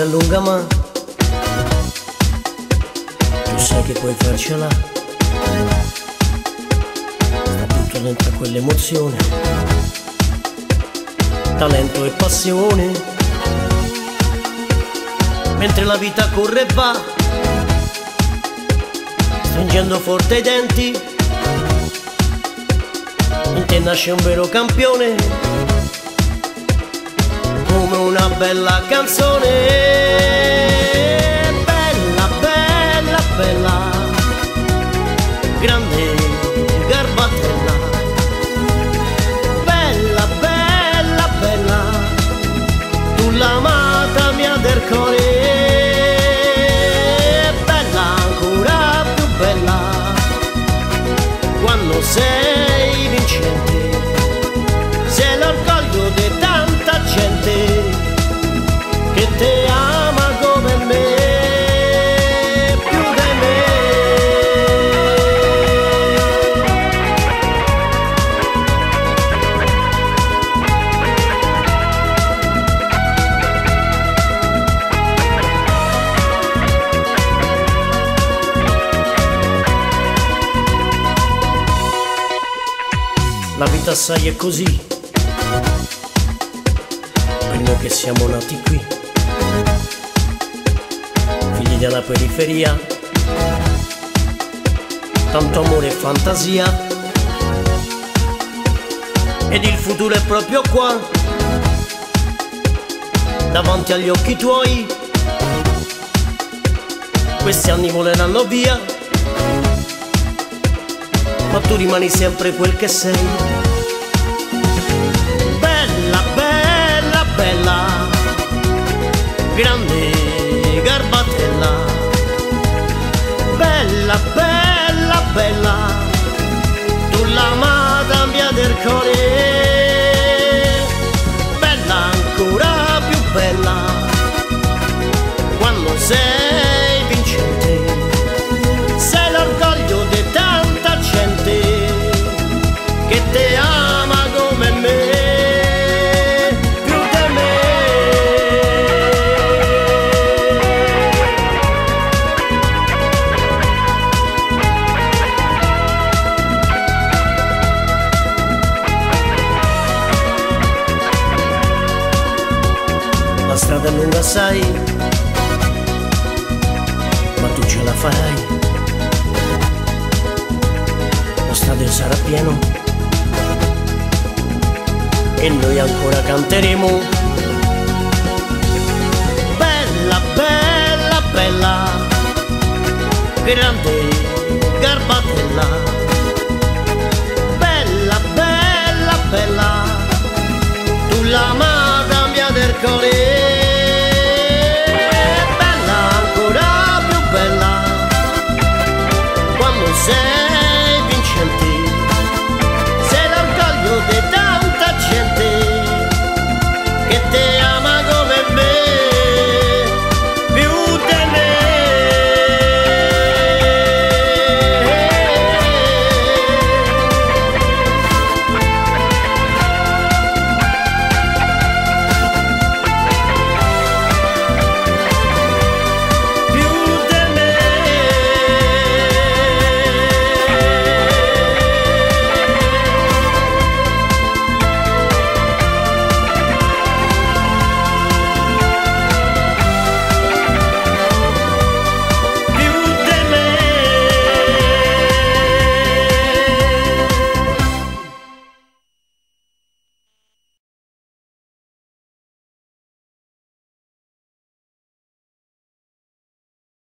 è lunga ma tu sai che puoi farcela. Sta tutto dentro a quell'emozione, talento e passione. Mentre la vita corre e va, stringendo forte i denti, in te nasce un vero campione, come una bella canzone. Bella, bella, bella, grande garbatella. Bella, bella, bella, tu l'amata mia del cuore. Bella, ancora più bella, quando sei vincente, sei l'orgoglio di tanta gente che te ama come me, più di me. La vita sai è così, per noi che siamo nati qui, figli della periferia, tanto amore e fantasia, ed il futuro è proprio qua, davanti agli occhi tuoi. Questi anni voleranno via, ma tu rimani sempre quel che sei. Bella, bella, bella, grande garbatella. Bella, bella, bella, tu l'amata mia del cuore. Bella, ancora più bella, quando sei vincente, sei l'orgoglio di tanta gente che te ama come me, più di me. La strada è lunga sai, ma tu ce la farai. Lo stadio sarà pieno e noi ancora canteremo. Bella, bella, bella, grande garbatella. Bella, bella, bella, tu l'amata mia del cuore.